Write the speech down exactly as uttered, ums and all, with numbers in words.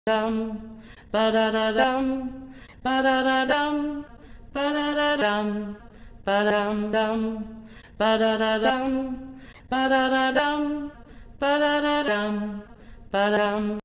dum, ba da da dum, ba da da dum, ba da da dum, ba dum dum, ba da da dum, ba da da dum, ba da da dum, ba dum.